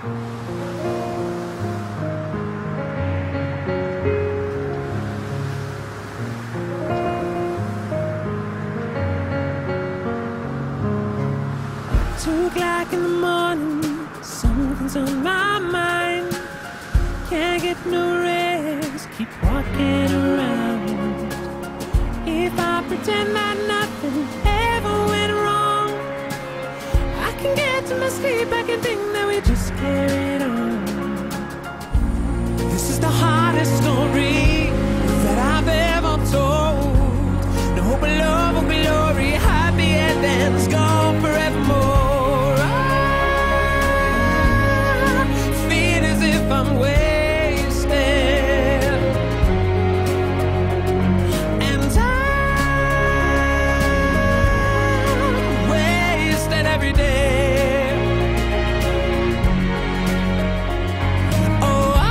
2 o'clock in the morning, something's on my mind. Can't get no rest, keep walking around. If I pretend that nothing ever went wrong, I can get to my sleep, I can think that we just carried on. This is the hardest story that I've ever told. No hope of love or glory, happy endings gone forevermore. I'm wasted, and I'm wasted every day. Oh, I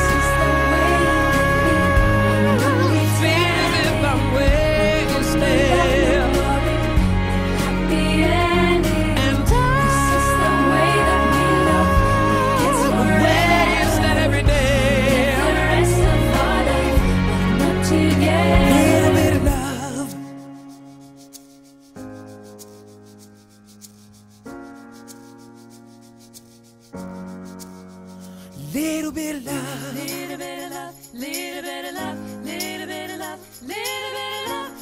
feel as if I'm wasted. Little bit of love, little bit of love, little bit of love, little bit of love, little bit of love.